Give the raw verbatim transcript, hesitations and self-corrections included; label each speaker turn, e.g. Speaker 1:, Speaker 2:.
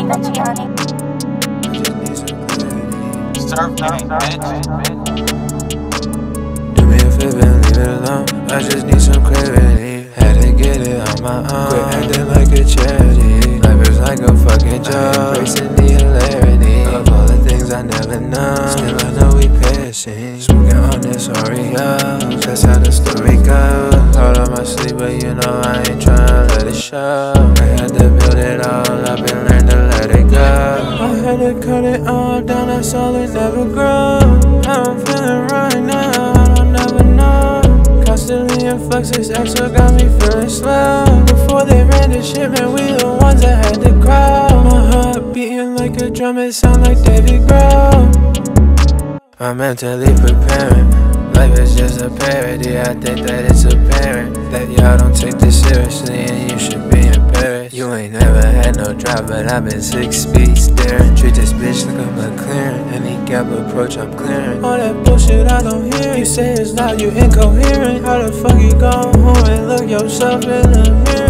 Speaker 1: Surf gang, bitch.
Speaker 2: Do me a favor and leave it alone. I just need some clarity. Had to get it on my own. Quit acting like a charity. Life is like a fucking joke. Embracing the hilarity of all the things I never know. Still I know we passing. Smoking on this Oreo. That's how the story goes. Hard on my sleep, but you know I ain't tryna let it show. I had to build it all up and learn to let it go. I had to cut it all down, that's all it never grows. How I'm feeling right now, I don't never know. Constantly in flux, this extra got me feeling slow. Before they ran the shit, man, we the ones that had to grow. My heart beating like a drum, it sound like David Grohl. I'm mentally preparing. Life is just a parody, I think that it's apparent that y'all don't take this seriously and you should be embarrassed. You ain't never had no drop, but I've been six speed staring. Treat this bitch like I'm a clearing. Any gap approach, I'm clearing. All that bullshit I don't hear. You say it's loud, you incoherent. How the fuck you go home and look yourself in the mirror?